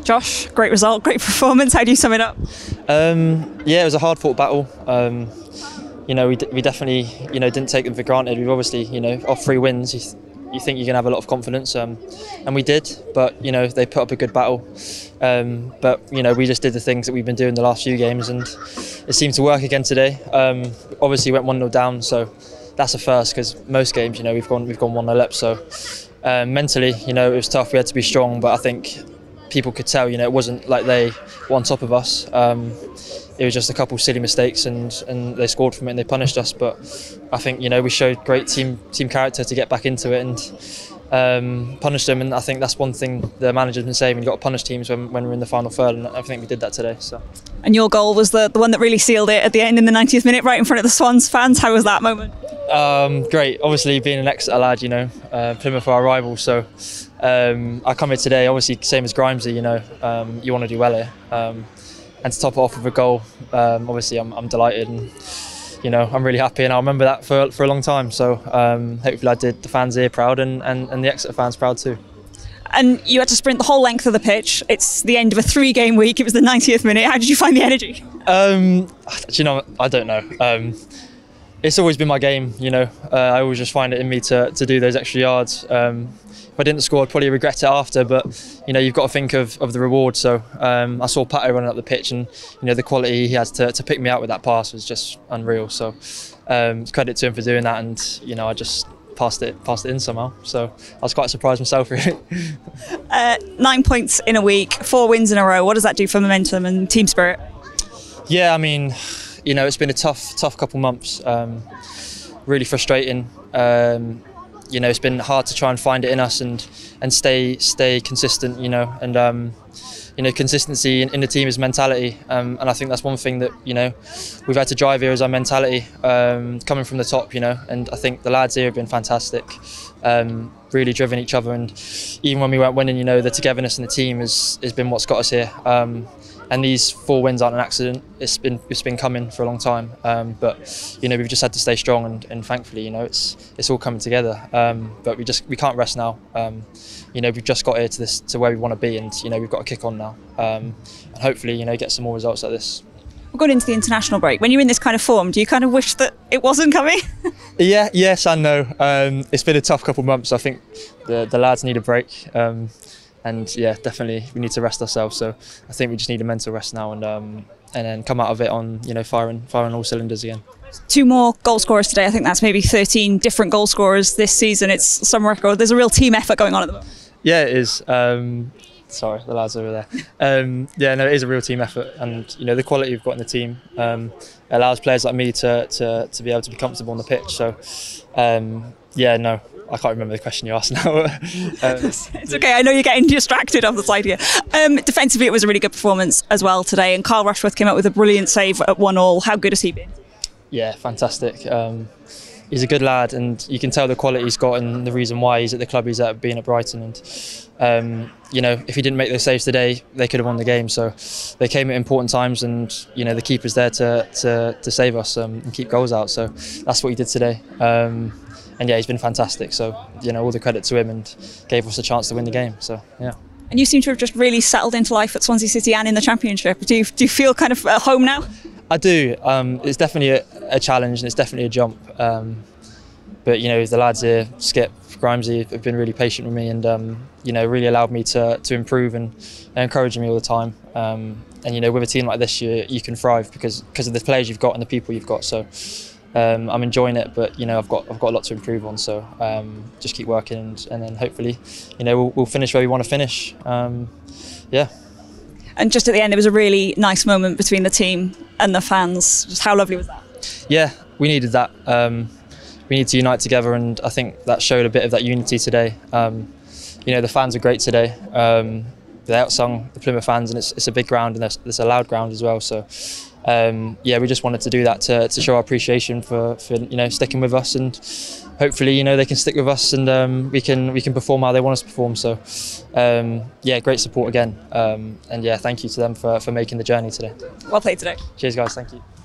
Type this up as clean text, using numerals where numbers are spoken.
Josh, great result, great performance. How do you sum it up? Yeah, it was a hard-fought battle. We definitely, didn't take them for granted. We've obviously, off 3 wins, you think you're going to have a lot of confidence, and we did. But they put up a good battle. But we just did the things that we've been doing the last few games, and it seemed to work again today. Obviously, went 1-0 down, so that's a first, because most games, we've gone 1-0 up. So mentally, it was tough. We had to be strong, but I think people could tell, it wasn't like they were on top of us. It was just a couple of silly mistakes, and they scored from it and they punished us. But I think we showed great team character to get back into it and punish them. And I think that's one thing the manager's been saying: you've got to punish teams when we're in the final third. And I think we did that today. So. And your goal was the one that really sealed it at the end in the 90th minute, right in front of the Swans fans. How was that moment? Great. Obviously, being an Exeter lad, Plymouth are our rival, so I come here today. Obviously, same as Grimesy, you want to do well here. And to top it off with a goal, obviously I'm delighted, and I'm really happy, and I'll remember that for a long time. So hopefully I did the fans here proud, and the Exeter fans proud too. And you had to sprint the whole length of the pitch. It's the end of a 3-game week. It was the 90th minute. How did you find the energy? I don't know. It's always been my game. I always just find it in me to do those extra yards. If I didn't score, I'd probably regret it after, but you've got to think of the reward. So I saw Pato running up the pitch, and the quality he has to pick me out with that pass was just unreal. So credit to him for doing that, and I just passed it in somehow. So I was quite surprised myself, really. 9 points in a week, 4 wins in a row. What does that do for momentum and team spirit? Yeah, I mean, it's been a tough couple months. Really frustrating. It's been hard to try and find it in us and stay consistent, and consistency in the team is mentality, and I think that's one thing that we've had to drive here is our mentality, coming from the top, and I think the lads here have been fantastic, really driven each other, and even when we weren't winning, the togetherness in the team has been what's got us here. And these 4 wins aren't an accident. It's been coming for a long time. But we've just had to stay strong, and thankfully, it's all coming together. But we can't rest now. We've just got here to where we want to be, and we've got to kick on now. And hopefully, get some more results like this. We're going into the international break. When you're in this kind of form, do you kind of wish that it wasn't coming? Yeah, yes and no. It's been a tough couple of months. I think the lads need a break. And yeah, definitely we need to rest ourselves. So I think we just need a mental rest now, and then come out of it on firing all cylinders again. 2 more goal scorers today. I think that's maybe 13 different goal scorers this season. It's some record. There's a real team effort going on at the moment. Yeah, it is. Sorry, the lads over there. Yeah, no, it is a real team effort, and the quality we've got in the team allows players like me to be able to be comfortable on the pitch. So yeah, no. I can't remember the question you asked now. It's okay, I know you're getting distracted off the side here. Defensively, it was a really good performance as well today, and Carl Rushworth came out with a brilliant save at 1-1. How good has he been? Yeah, fantastic. He's a good lad, and you can tell the quality he's got and the reason why he's at the club he's at, being at Brighton. And if he didn't make those saves today, they could have won the game. So they came at important times, and the keeper's there to save us and keep goals out. So that's what he did today. And yeah, he's been fantastic. So all the credit to him, and gave us a chance to win the game. So yeah. And you seem to have just really settled into life at Swansea City and in the Championship. Do you feel kind of at home now? I do. It's definitely a challenge, and it's definitely a jump. But the lads here, Skip, Grimesy, have been really patient with me, and really allowed me to improve, and encouraging me all the time. And with a team like this, you can thrive because of the players you've got and the people you've got. So. I'm enjoying it, but I've got a lot to improve on. So just keep working, and then hopefully, we'll finish where we want to finish. Yeah. And just at the end, there was a really nice moment between the team and the fans. Just how lovely was that? Yeah, we needed that. We need to unite together, and I think that showed a bit of that unity today. The fans are great today. They outsung the Plymouth fans, and it's a big ground, and it's a loud ground as well. So. Yeah, we just wanted to do that to show our appreciation for sticking with us, and hopefully they can stick with us, and we can perform how they want us to perform. So yeah, great support again, and yeah, thank you to them for making the journey today. Well played today. Cheers guys, thank you.